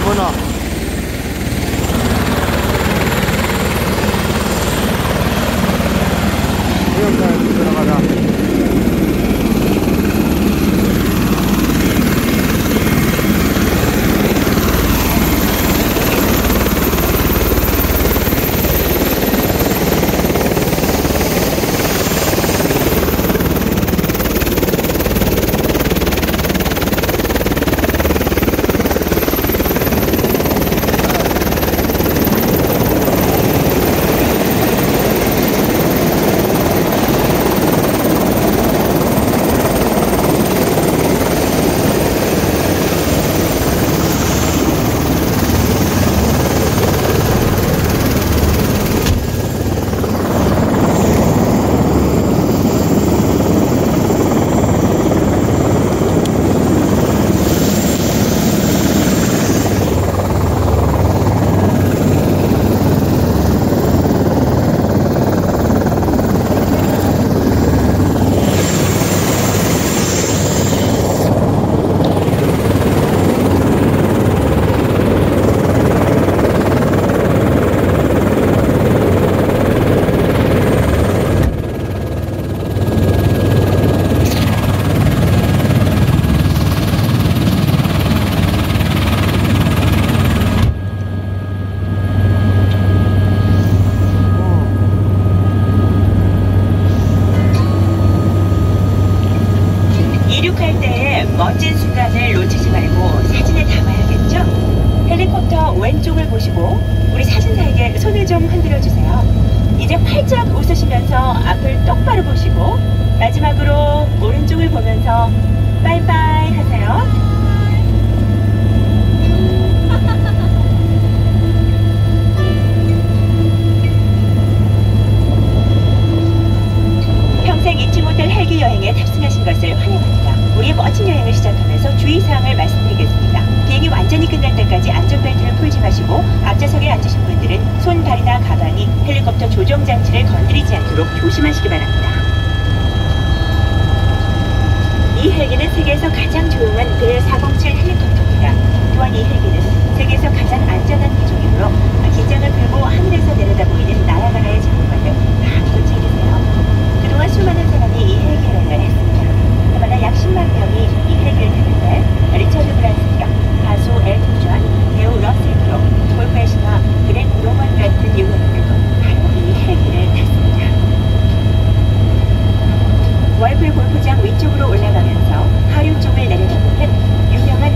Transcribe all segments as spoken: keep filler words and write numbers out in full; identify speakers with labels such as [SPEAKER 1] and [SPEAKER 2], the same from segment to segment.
[SPEAKER 1] 어머나. 해역까지 들어가자.
[SPEAKER 2] 이륙할 때의 멋진 순간을 놓치지 말고 사진에 담아야겠죠? 헬리콥터 왼쪽을 보시고 우리 사진사에게 손을 좀 흔들어 주세요. 이제 활짝 웃으시면서 앞을 똑바로 보시고 마지막으로 오른쪽을 보면서 빠이빠이 하세요. 평생 잊지 못할 헬기 여행에 탑승하신 것을 환영합니다. 우리의 멋진 여행을 시작하면서 주의사항을 말씀드리겠습니다. 비행이 완전히 끝날 때까지 안전벨트를 풀지 마시고 앞좌석에 앉으신 분들은 손, 발이나 가방이 헬리콥터 조종 장치를 건드리지 않도록 조심하시기 바랍니다. 이 헬기는 세계에서 가장 조용한 벨 사공칠 헬리콥터입니다. 또한 이 헬기는 세계에서 가장 안전한 기종이므로 긴장을 풀고 하늘에서 내려다 보이는 나야가라의 장관을 마음껏 즐기세요. 그동안 수많은 사람이 이 헬기 여행을 했습니다. 그러나 약 십만 명이 이 헬기를 탔는데 리처드 브란슨 역, 가수 엘튼 존, 배우 러셀 크로, 골프의 신화 그렉 로먼 같은 유명인들도 바로 이 헬기를 탔습니다. 월플 골프장 위쪽으로 올라가면서 하류 쪽을 내려다보면 유명한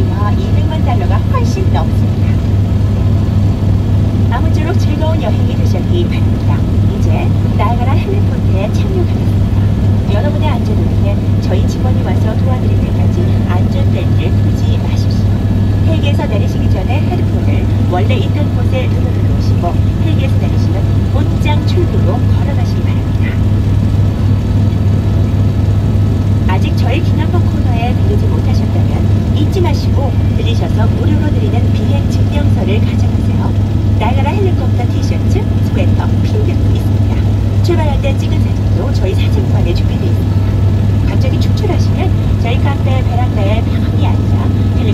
[SPEAKER 2] 무려 이백만 달러가 훨씬 넘습니다. 아무쪼록 즐거운 여행이 되셨기 바랍니다. 이제 나야가라 헬리포트에 착륙하겠습니다. 여러분의 안전을 위해 저희 직원이 와서 도와드릴 때까지 안전벨트를 풀지 마십시오. 헬기에서 내리시기 전에 헤드폰을 원래 있던 곳에 두고 놓으시고 헬기에서 내리시면 곧장 출구로 걸어가시기 바랍니다. 아직 저희 기념품 코너에 들리지 못하셨다면 잊지 마시고 들리셔서 무료로 드리는 비행 증명서를 가져가세요. 나야가라 헬리콥터 티셔츠, 스웨터, 핀 등도 있습니다. 출발할 때 찍은 사진도 저희 사진관에 준비되어 있습니다. 갑자기 축출하시면 저희 카페 베란다에 편히 앉아